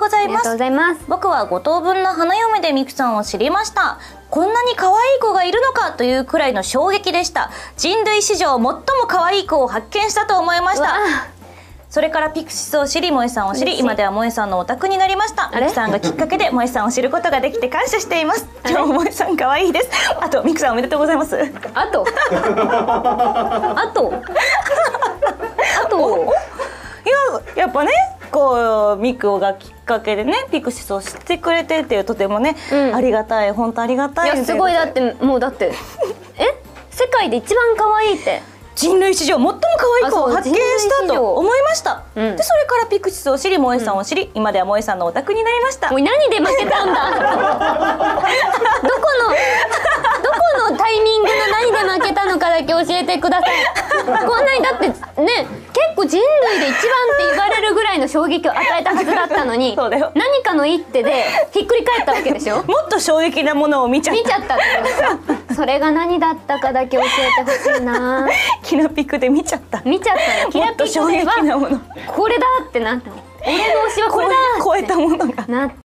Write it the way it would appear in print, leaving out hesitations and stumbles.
ございます。僕は5等分の花嫁でミクさんを知りました。こんなに可愛い子がいるのかというくらいの衝撃でした。人類史上最も可愛い子を発見したと思いました。それからピクシスを知り、萌さんを知り、今では萌さんのオタクになりました。ミクさんがきっかけで萌さんを知ることができて感謝しています。今日も萌さん可愛いです。あとミクさんおめでとうございます。 あといや、やっぱね、こうミクがきっかけでねピクシスを知ってくれてっていうとてもね、ありがたい、本当ありがたい。 いやすごい、だってもうだって世界で一番可愛いって人類史上最も可愛い子を発見したと思いました。でそれからピクシスを知り、萌さんを知り、今では萌さんのオタクになりました。 もう何で負けたんだどこのタイミングの何で負けたのかだけ教えてください。こんなにだってね、結構人類で一番って言われるぐらいの衝撃を与えたはずだったのにそうだよ、 何かの一手でひっくり返ったわけでしょ。 もっと衝撃なものを見ちゃったってそれが何だったかだけ教えてほしいな。 キラピクで見ちゃったの。キラピクではこれだってなったの。俺の推しはこれだって超えたものがなって